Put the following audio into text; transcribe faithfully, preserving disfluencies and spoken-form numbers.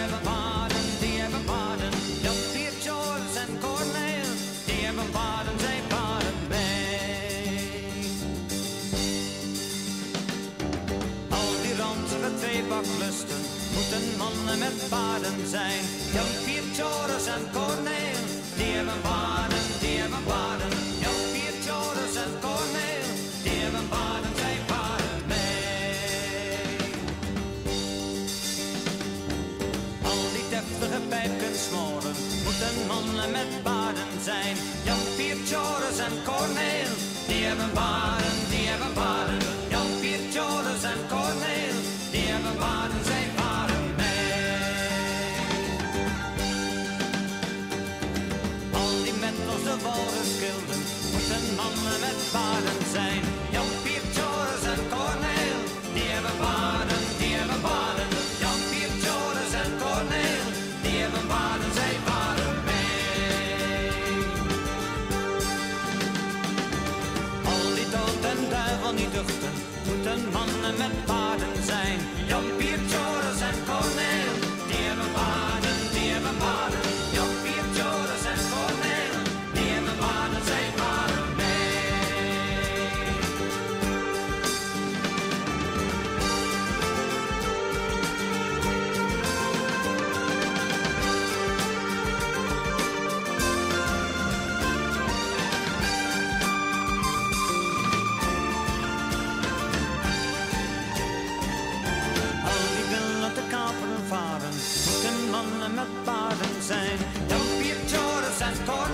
hebben paarden, die hebben paarden. Jan, Piet, Joris en Corneel, die hebben paarden, zij paarden mee. Al die ranzige tweebaklusten moeten mannen met paarden zijn. Jan, Piet, Joris en Corneel, die hebben paarden, die hebben paarden. Jan, Piet, Joris en Corneel, die hebben paarden, zij paarden mee. Al die deftige pijpkensmoren moeten mannen met paarden zijn. Jan, Piet, Joris en Corneel, die hebben paarden, die hebben paarden. Jan, Piet, Joris en Corneel, die hebben paarden, zij paarden mee. Al die mentels, de walrusgilden, moeten mannen met paarden zijn. Jan, Piet, Joris en Corneel, die hebben paarden, die hebben paarden. Jan, Piet, Joris en Corneel, die hebben paarden, zij paarden mee. Al die dood en duivel niet duchten, moeten mannen met paarden zijn. Jan, Piet, Joris en Corneel, die hebben paarden, die hebben paarden. Jan, Piet, Joris en Corneel, die hebben paarden, zij paarden mee. Al die willen te kaperen varen, moeten mannen met paarden zijn. Jan, Piet, Joris en Corneel.